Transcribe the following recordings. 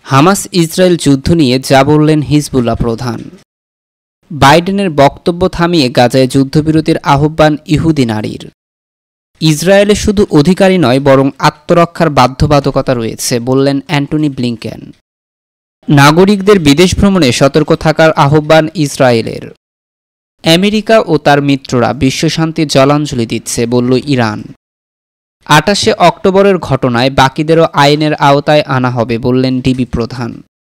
Hamas Israel যুদ্ধ নিয়ে যা বললেন হিজবুল্লাহ প্রধান। বাইডেনের বক্তব্য থামিয়ে গাজায় যুদ্ধবিরতির আহ্বান ইহুদি নারীর। ইসরায়েলে শুধু অধিকারই নয় বরং আত্মরক্ষার বাধ্যবাধকতা রয়েছে বললেন অ্যান্টনি ব্লিংকেন। নাগরিকদের বিদেশ ভ্রমণে সতর্ক থাকার আহ্বান ইসরায়েলের। আমেরিকা ও তার মিত্ররা বিশ্বশান্তির জলাঞ্জলি দিচ্ছে বলল ইরান। 28 অক্টোবরের ঘটনায় বাকিদেরও আইনের আওতায় আনা হবে বললেন ডিবি প্রধান।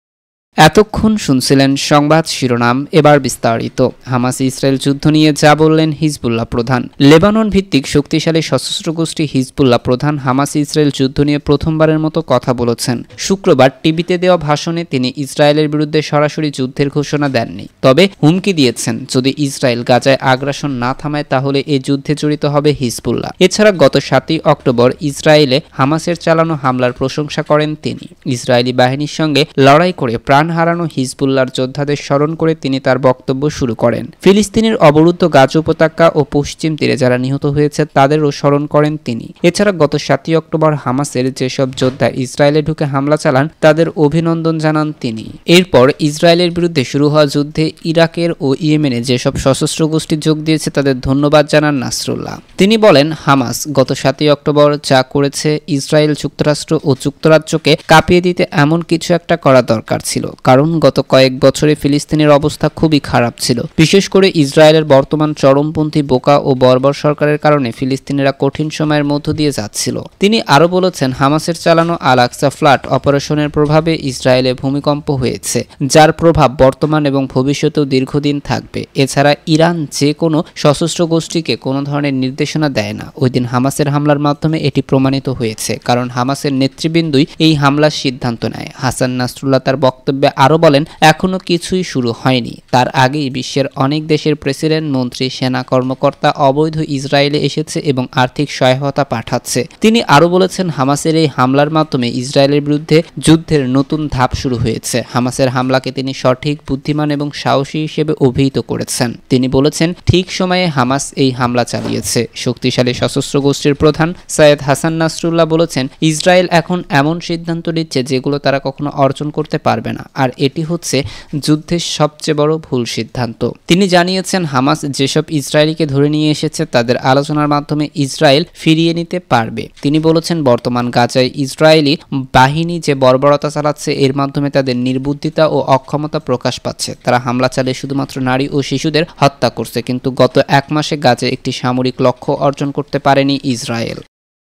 এতক্ষণ শুনছিলেন সংবাদ শিরোনাম, এবার বিস্তারিত। হামাস ইসরায়েল যুদ্ধ নিয়ে যা বললেন হিজবুল্লাহ প্রধান। লেবানন ভিত্তিক শক্তিশালী সশস্ত্র গোষ্ঠী হিজবুল্লাহ প্রধান হামাস ইসরায়েল যুদ্ধ নিয়ে প্রথমবারের মতো কথা বলেছেন। শুক্রবার টিভিতে দেওয়া ভাষণে তিনি ইসরায়েলের বিরুদ্ধে সরাসরি যুদ্ধের ঘোষণা দেননি, তবে হুমকি দিয়েছেন যদি ইসরায়েল গাজায় আগ্রাসন না থামায় তাহলে এই যুদ্ধে জড়িত হবে হিজবুল্লাহ। এছাড়া গত 7 অক্টোবর ইসরায়েলে হামাসের চালানো হামলার প্রশংসা করেন তিনি। ইসরায়েলি বাহিনীর সঙ্গে লড়াই করে প্রাণ হারানো হিজবুল্লাহর যোদ্ধাদের স্মরণ করে তিনি তার বক্তব্য শুরু করেন। ফিলিস্তিনের অবরুদ্ধ গাজা উপত্যকা ও পশ্চিম তীরে যারা নিহত হয়েছে তাদেরও স্মরণ করেন তিনি। এছাড়া গত 7 অক্টোবর হামাসের যেসব যোদ্ধা ইসরায়েলে ঢুকে হামলা চালান তাদের অভিনন্দন জানান তিনি। এরপর ইসরায়েলের বিরুদ্ধে শুরু হওয়া যুদ্ধে ইরাকের ও ইয়েমেনে যেসব সশস্ত্র গোষ্ঠী যোগ দিয়েছে তাদের ধন্যবাদ জানান নাসরুল্লাহ। তিনি বলেন, হামাস গত 7 অক্টোবর যা করেছে ইসরায়েল যুক্তরাষ্ট্র ও যুক্তরাজ্যকে কাঁপিয়ে দিতে এমন কিছু একটা করা দরকার ছিল, কারণ গত কয়েক বছরে ফিলিস্তিনের অবস্থা খুবই খারাপ ছিল। বিশেষ করে ইসরায়েলের বর্তমান চরমপন্থী বোকা ও বর্বর সরকারের কারণে ফিলিস্তিনিরা কঠিন সময়ের মধ্য দিয়ে যাচ্ছিল। তিনি আরও বলেছেন, হামাসের চালানো আল আকসা ফ্লাড অপারেশনের প্রভাবে ইসরায়েলে ভূমিকম্প হয়েছে, যার প্রভাব বর্তমান এবং ভবিষ্যতেও দীর্ঘদিন থাকবে। এছাড়া ইরান যে কোনো সশস্ত্র গোষ্ঠীকে কোনো ধরনের নির্দেশনা দেয় না। ওই দিন হামাসের হামলার মাধ্যমে এটি প্রমাণিত হয়েছে, কারণ হামাসের নেতৃবৃন্দই এই হামলার সিদ্ধান্ত নেয়। হাসান নাসরুল্লাহ তার বক্তব্যে আরও বলেন, এখনো কিছুই শুরু হয়নি। তার আগেই বিশ্বের অনেক দেশের প্রেসিডেন্ট, মন্ত্রী, সেনা কর্মকর্তা অবৈধ ইসরায়েলে এসেছে এবং আর্থিক সহায়তা পাঠাচ্ছে। তিনি আরও বলেছেন, হামাসের এই হামলার মাধ্যমে ইসরায়েলের বিরুদ্ধে যুদ্ধের নতুন ধাপ শুরু হয়েছে। হামাসের হামলাকে তিনি সঠিক, বুদ্ধিমান এবং সাহসী হিসেবে অভিহিত করেছেন। তিনি বলেছেন, ঠিক সময়ে হামাস এই হামলা চালিয়েছে। শক্তিশালী সশস্ত্র গোষ্ঠীর প্রধান সৈয়দ হাসান নাসরুল্লাহ বলেছেন, ইসরায়েল এখন এমন সিদ্ধান্ত নিচ্ছে যেগুলো তারা কখনো অর্জন করতে পারবে না, আর এটি হচ্ছে যুদ্ধের সবচেয়ে বড় ভুল সিদ্ধান্ত। তিনি জানিয়েছেন, হামাস যেসব ইসরায়েলিকে ধরে নিয়ে এসেছে তাদের আলোচনার মাধ্যমে ইসরায়েল ফিরিয়ে নিতে পারবে। তিনি বলেছেন, বর্তমান গাজায় ইসরায়েলি বাহিনী যে বর্বরতা চালাচ্ছে এর মাধ্যমে তাদের নির্বুদ্ধিতা ও অক্ষমতা প্রকাশ পাচ্ছে। তারা হামলা চালিয়ে শুধুমাত্র নারী ও শিশুদের হত্যা করছে, কিন্তু গত 1 মাসে গাজায় একটি সামরিক লক্ষ্য অর্জন করতে পারেনি ইসরায়েল।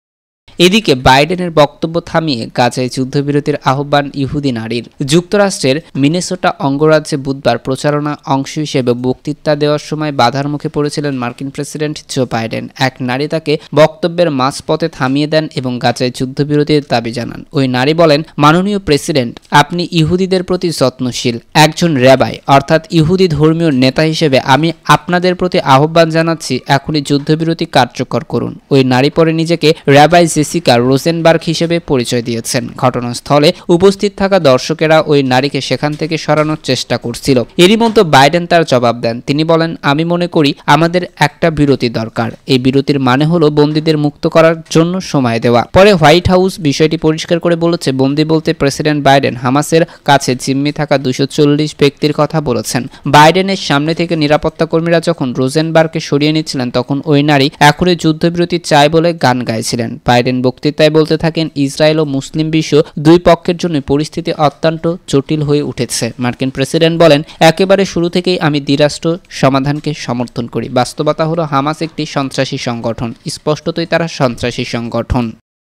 এদিকে বাইডেনের বক্তব্য থামিয়ে গাজায় যুদ্ধবিরতির আহ্বান ইহুদি নারীর। যুক্তরাষ্ট্রের মিনেসোটা অঙ্গরাজ্যে বুধবার প্রচারণা অংশ হিসেবে বক্তৃতা দেওয়ার সময় বাধার মুখে পড়েছিলেন মার্কিন প্রেসিডেন্ট জো বাইডেন। এক নারী তাকে বক্তব্যের মাঝপথে থামিয়ে দেন এবং গাজায় যুদ্ধবিরতির দাবি জানান। ওই নারী বলেন, মাননীয় প্রেসিডেন্ট, আপনি ইহুদিদের প্রতি যত্নশীল। একজন র্যাবাই অর্থাৎ ইহুদি ধর্মীয় নেতা হিসেবে আমি আপনাদের প্রতি আহ্বান জানাচ্ছি, এখনই যুদ্ধবিরতি কার্যকর করুন। ওই নারী পরে নিজেকে র্যাবাই জেসিকা রোজেনবার্গ হিসেবে পরিচয় দিয়েছেন। ঘটনাস্থলে উপস্থিত থাকা দর্শকেরা ওই নারীকে সেখান থেকে সরানোর চেষ্টা করছিল। এরই মধ্যে বাইডেন তার জবাব দেন। তিনি বলেন, আমি মনে করি আমাদের একটা বিরতি দরকার। এই বিরতির মানে হলো বন্দীদের মুক্ত করার জন্য সময় দেওয়া। পরে হোয়াইট হাউস বিষয়টি পরিষ্কার করে বলেছে, বন্দী বলতে প্রেসিডেন্ট বাইডেন হামাসের কাছে জিম্মি থাকা 240 ব্যক্তির কথা বলেছেন। বাইডেনের সামনে থেকে নিরাপত্তা কর্মীরা যখন রোজেনবার্গকে সরিয়ে নিচ্ছিলেন তখন ওই নারী এখনই যুদ্ধবিরতি চায় বলে গান গাইছিলেন। বাইডেন বক্তৃতায় বলতে থাকেন, ইসরায়েল ও মুসলিম বিশ্ব দুই পক্ষের জন্য পরিস্থিতি অত্যন্ত জটিল হয়ে উঠেছে। মার্কিন প্রেসিডেন্ট বলেন, একেবারে শুরু থেকেই আমি দ্বিরাষ্ট্র সমাধানকে সমর্থন করি। বাস্তবতা হলো হামাস একটি সন্ত্রাসী সংগঠন। স্পষ্টতই তারা সন্ত্রাসী সংগঠন।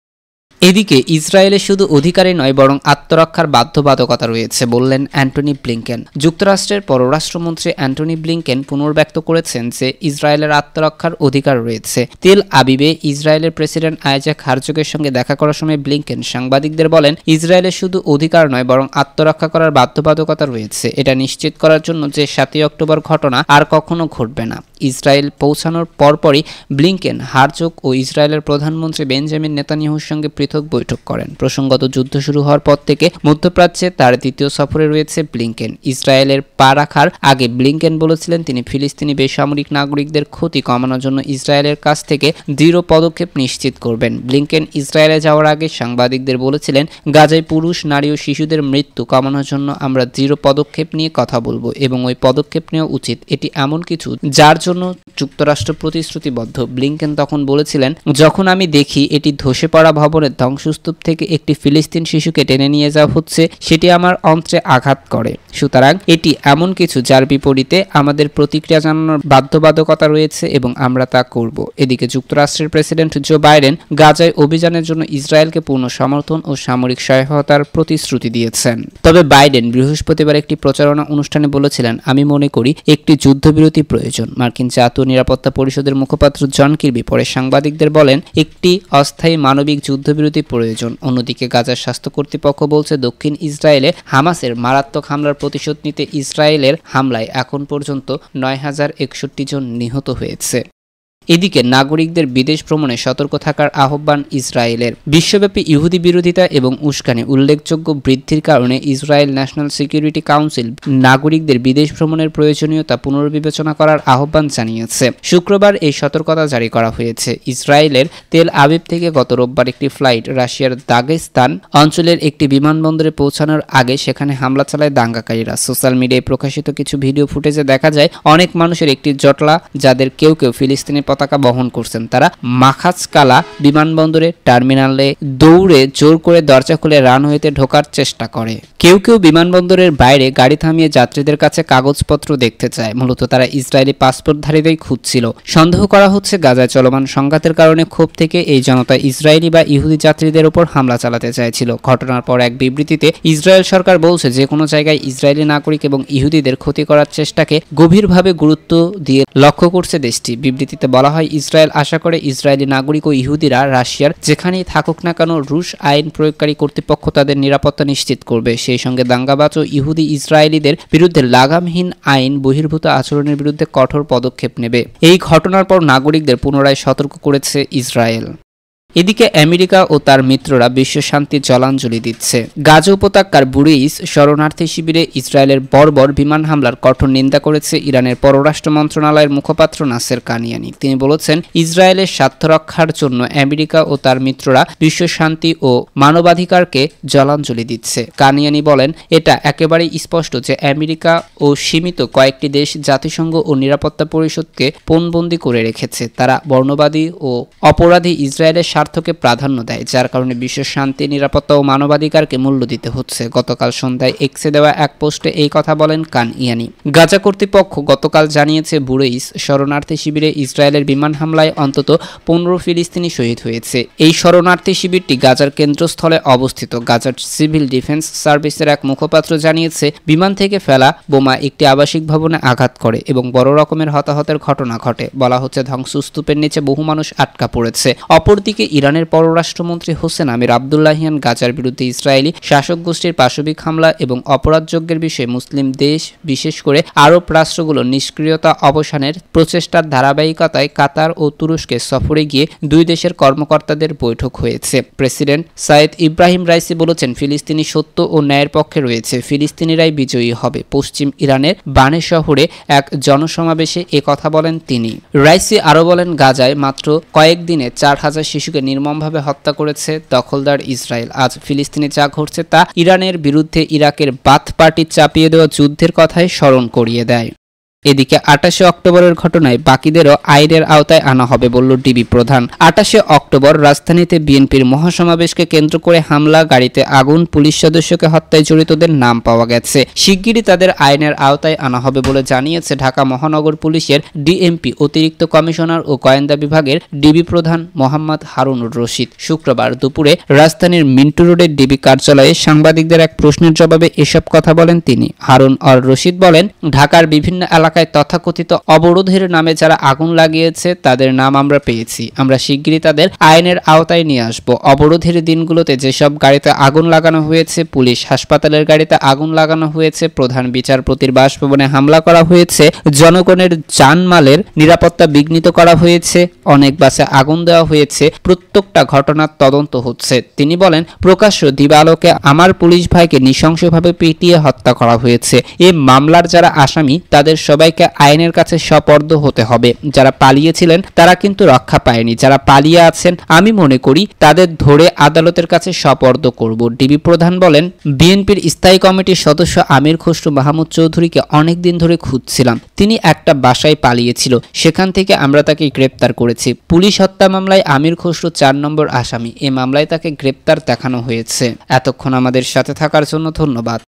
এদিকে ইসরায়েলে শুধু অধিকারই নয় বরং আত্মরক্ষার বাধ্যবাধকতা রয়েছে বললেন অ্যান্টনি ব্লিংকেন। যুক্তরাষ্ট্রের পররাষ্ট্রমন্ত্রী অ্যান্টনি ব্লিংকেন পুনর্ব্যক্ত করেছেন যে ইসরায়েলের আত্মরক্ষার অধিকার রয়েছে। তেল আবিবে ইসরায়েলের প্রেসিডেন্ট আইজাক হারজগের সঙ্গে দেখা করার সময় ব্লিংকেন সাংবাদিকদের বলেন, ইসরায়েলের শুধু অধিকার নয় বরং আত্মরক্ষা করার বাধ্যবাধকতা রয়েছে। এটা নিশ্চিত করার জন্য যে 7 অক্টোবর ঘটনা আর কখনো ঘটবে না। ইসরায়েল পৌঁছানোর পরপরই ব্লিংকেন হারজোগ ও ইসরায়েলের প্রধানমন্ত্রী বেঞ্জামিন নেতানিয়াহুর সঙ্গে পৃথক বৈঠক করেন। প্রসঙ্গত, যুদ্ধ শুরু হওয়ার পর থেকে মধ্যপ্রাচ্যে তার দ্বিতীয় সফরে রয়েছে ব্লিংকেন। ইসরায়েলের পা রাখার আগে ব্লিংকেন বলেছিলেন তিনি ফিলিস্তিনি বেসামরিক নাগরিকদের ক্ষতি কমানোর জন্য ইসরায়েলের কাছ থেকে দৃঢ় পদক্ষেপ নিশ্চিত করবেন। ব্লিংকেন ইসরায়েলে যাওয়ার আগে সাংবাদিকদের বলেছিলেন, গাজায় পুরুষ, নারী ও শিশুদের মৃত্যু কমানোর জন্য আমরা দৃঢ় পদক্ষেপ নিয়ে কথা বলবো এবং ওই পদক্ষেপ নেওয়া উচিত। এটি এমন কিছু যার জন্য যুক্তরাষ্ট্র প্রতিশ্রুতিবদ্ধ। ব্লিংকেন তখন বলেছিলেন, যখন আমি দেখি এটি ধসে পড়া ভবনের ধ্বংসস্তূপ থেকে একটি ফিলিস্তিন শিশুকে টেনে নিয়ে যাওয়া হচ্ছে, সেটি আমার অন্ত্রে আঘাত করে। সুতরাং এটি এমন কিছু যার বিপরীতে আমাদের প্রতিক্রিয়া জানানোর বাধ্যবাধকতা রয়েছে এবং আমরা তা করব। এদিকে যুক্তরাষ্ট্রের প্রেসিডেন্ট জো বাইডেন গাজায় অভিযানের জন্য ইসরায়েলকে পূর্ণ সমর্থন ও সামরিক সহায়তার প্রতিশ্রুতি দিয়েছেন। তবে বাইডেন বৃহস্পতিবার একটি প্রচারণা অনুষ্ঠানে বলেছিলেন, আমি মনে করি একটি যুদ্ধবিরতি প্রয়োজন। মার্কিন জাতীয় নিরাপত্তা পরিষদের মুখপাত্র জন কির্বি পরে সাংবাদিকদের বলেন, একটি অস্থায়ী মানবিক যুদ্ধবিরতি প্রয়োজন। অন্যদিকে গাজার স্বাস্থ্য কর্তৃপক্ষ বলছে, দক্ষিণ ইসরায়েলে হামাসের মারাত্মক হামলার প্রতিশোধ নিতে ইসরায়েলের হামলায় এখন পর্যন্ত ৯,০৬১ জন নিহত হয়েছে। এদিকে নাগরিকদের বিদেশ ভ্রমণে সতর্ক থাকার আহ্বান ইসরায়েলের। বিশ্বব্যাপী ইহুদি বিরোধিতা এবং উস্কানি উল্লেখযোগ্য বৃদ্ধির কারণে ইসরায়েল ন্যাশনাল সিকিউরিটি কাউন্সিল নাগরিকদের বিদেশ ভ্রমণের প্রয়োজনীয়তা পুনর্বিবেচনা করার আহ্বান জানিয়েছে। শুক্রবার এই সতর্কতা জারি করা হয়েছে। ইসরায়েলের তেল আবিব থেকে গত রোববার একটি ফ্লাইট রাশিয়ার দাগেস্তান অঞ্চলের একটি বিমানবন্দরে পৌঁছানোর আগে সেখানে হামলা চালায় দাঙ্গাকারীরা। সোশ্যাল মিডিয়ায় প্রকাশিত কিছু ভিডিও ফুটেজে দেখা যায় অনেক মানুষের একটি জটলা, যাদের কেউ কেউ ফিলিস্তিনি পতাকা বহন করছেন, তারা মাখাজকালা বিমানবন্দরে টার্মিনালে দৌড়ে জোর করে দরজা খুলে রানওয়েতে ঢোকার চেষ্টা করে। কেউ কেউ বিমানবন্দরের বাইরে গাড়ি থামিয়ে যাত্রীদের কাছে কাগজপত্র দেখতে চায়। মূলত তারা ইসরায়েলি পাসপোর্টধারীদের খুঁজছিল। সন্দেহ করা হচ্ছে গাজায় চলমান সংঘাতের কারণে ক্ষোভ থেকে এই জনতা ইসরায়েলি বা ইহুদি যাত্রীদের উপর হামলা চালাতে চাইছিল। ঘটনার পর এক বিবৃতিতে ইসরায়েল সরকার বলছে, যে কোনো জায়গায় ইসরায়েলি নাগরিক এবং ইহুদিদের ক্ষতি করার চেষ্টাকে গভীরভাবে গুরুত্ব দিয়ে লক্ষ্য করছে দেশটি। বিবৃতিতে বলা হয়, ইসরায়েল আশা করে ইসরায়েলি নাগরিক ও ইহুদিরা রাশিয়ার যেখানেই থাকুক না কেন রুশ আইন প্রয়োগকারী কর্তৃপক্ষ তাদের নিরাপত্তা নিশ্চিত করবে। সেই সঙ্গে দাঙ্গাবাজ ও ইহুদি ইসরায়েলিদের বিরুদ্ধে লাগামহীন আইন বহির্ভূত আচরণের বিরুদ্ধে কঠোর পদক্ষেপ নেবে। এই ঘটনার পর নাগরিকদের পুনরায় সতর্ক করেছে ইসরায়েল। এদিকে আমেরিকা ও তার মিত্ররা বিশ্ব শান্তির জলাঞ্জলি দিচ্ছে। গাজা উপত্যকার বুরেইস শরণার্থী শিবিরে ইসরায়েলের বর্বর বিমান হামলার কঠোর নিন্দা করেছে ইরানের পররাষ্ট্র মন্ত্রণালয়ের মুখপাত্র নাসের কানিয়ানি। তিনি বলেছেন, ইসরায়েলের স্বার্থ রক্ষার জন্য আমেরিকা ও তার মিত্ররা বিশ্ব শান্তি ও মানবাধিকারকে জলাঞ্জলি দিচ্ছে। কানিয়ানি বলেন, এটা একেবারেই স্পষ্ট যে আমেরিকা ও সীমিত কয়েকটি দেশ জাতিসংঘ ও নিরাপত্তা পরিষদকে পণবন্দী করে রেখেছে। তারা বর্ণবাদী ও অপরাধী ইসরায়েলের স্বার্থকে প্রাধান্য দেয়, যার কারণে বিশ্ব শান্তি, নিরাপত্তা ও মানবাধিকারকে মূল্য দিতে হচ্ছে। গতকাল সন্ধ্যায় এক্সে দেওয়া এক পোস্টে এই কথা বলেন কানিয়ানি। গাজা কর্তৃপক্ষ গতকাল জানিয়েছে, বুরেইস শরণার্থী শিবিরে ইসরায়েলের বিমান হামলায় অন্তত 15 ফিলিস্তিনি শহীদ হয়েছে। এই শরণার্থী শিবিরটি গাজার কেন্দ্রস্থলে অবস্থিত। গাজার সিভিল ডিফেন্স সার্ভিসের এক মুখপাত্র জানিয়েছে, বিমান থেকে ফেলা বোমা একটি আবাসিক ভবনে আঘাত করে এবং বড় রকমের হতাহতের ঘটনা ঘটে। বলা হচ্ছে, ধ্বংসস্তূপের নিচে বহু মানুষ আটকা পড়েছে। অপরদিকে ইরানের পররাষ্ট্রমন্ত্রী হোসেন আমির আবদুল্লাহিয়ান গাজার বিরুদ্ধে ইসরায়েলি শাসক গোষ্ঠীর পাশবিক হামলা এবং অপরাধযজ্ঞের বিষয়ে মুসলিম দেশ, বিশেষ করে আরব রাষ্ট্রগুলোর নিষ্ক্রিয়তা অবসানের প্রচেষ্টার ধারাবাহিকতায় কাতার ও তুরস্কে সফরে গিয়ে দুই দেশের কর্মকর্তাদের বৈঠক হয়েছে। প্রেসিডেন্ট সাইদ ইব্রাহিম রাইসি বলেছেন, ফিলিস্তিনি সত্য ও ন্যায়ের পক্ষে রয়েছে, ফিলিস্তিনিরাই বিজয়ী হবে। পশ্চিম ইরানের বানে শহরে এক জনসমাবেশে এ কথা বলেন তিনি। রাইসি আরও বলেন, গাজায় মাত্র কয়েকদিনে 4,000 শিশুকে নির্মমভাবে হত্যা করেছে দখলদার ইসরায়েল। আজ ফিলিস্তিনে যা ঘটছে তা ইরানের বিরুদ্ধে ইরাকের বাথ পার্টি চাপিয়ে দেওয়া যুদ্ধের কথাই স্মরণ করিয়ে দেয়। এদিকে 28 অক্টোবরের ঘটনায় বাকিদেরও আইনের আওতায় আনা হবে বলল ডিবি প্রধান। 28 অক্টোবর রাজধানীতে বিএনপির মহাসমাবেশকে কেন্দ্র করে হামলা, গাড়িতে আগুন, পুলিশ সদস্যকে হত্যায় জড়িতদের নাম পাওয়া গেছে। শিগগিরই তাদের আইনের আওতায় আনা হবে বলে জানিয়েছে ঢাকা মহানগর পুলিশের ডিএমপি অতিরিক্ত কমিশনার ও গোয়েন্দা বিভাগের ডিবি প্রধান মোহাম্মদ হারুনুর রশিদ। শুক্রবার দুপুরে রাজধানীর মিন্টু রোডের ডিবি কার্যালয়ে সাংবাদিকদের এক প্রশ্নের জবাবে এসব কথা বলেন তিনি। হারুন আর রশিদ বলেন, ঢাকার বিভিন্ন এলাকা এলাকায় তথাকথিত অবরোধের নামে যারা আগুন লাগিয়েছে তাদের নাম আমরা পেয়েছি। আমরা শিগগিরই তাদের আইনের আওতায় নিয়ে আসব। অবরোধের দিনগুলোতে যেসব গাড়িতে আগুন লাগানো হয়েছে, পুলিশ হাসপাতালের গাড়িতে আগুন লাগানো হয়েছে, প্রধান বিচারপতির বাসভবনে হামলা করা হয়েছে, জনগণের জানমালের নিরাপত্তা বিঘ্নিত করা হয়েছে, অনেক বাসে আগুন দেওয়া হয়েছে, প্রত্যেকটা ঘটনার তদন্ত হচ্ছে। তিনি বলেন, প্রকাশ্য দিবালোকে আমার পুলিশ ভাইকে নৃশংসভাবে পিটিয়ে হত্যা করা হয়েছে। এই মামলার যারা আসামি তাদের সবাইকে আইনের কাছে সোপর্দ হতে হবে। যারা পালিয়েছিলেন তারা কিন্তু রক্ষা পায়নি। যারা পালিয়ে আছেন আমি মনে করি তাদের ধরে আদালতের কাছে সোপর্দ করব। ডিবি প্রধান বলেন, বিএনপির স্থায়ী কমিটির সদস্য আমির খসরু মাহমুদ চৌধুরীকে অনেকদিন ধরে খুঁজছিলাম। তিনি একটা বাসায় পালিয়েছিল, সেখান থেকে আমরা তাকে গ্রেপ্তার করেছি। পুলিশ হত্যা মামলায় আমির খসরু 4 নম্বর আসামি। এই মামলায় তাকে গ্রেপ্তার দেখানো হয়েছে। এতক্ষণ আমাদের সাথে থাকার জন্য ধন্যবাদ।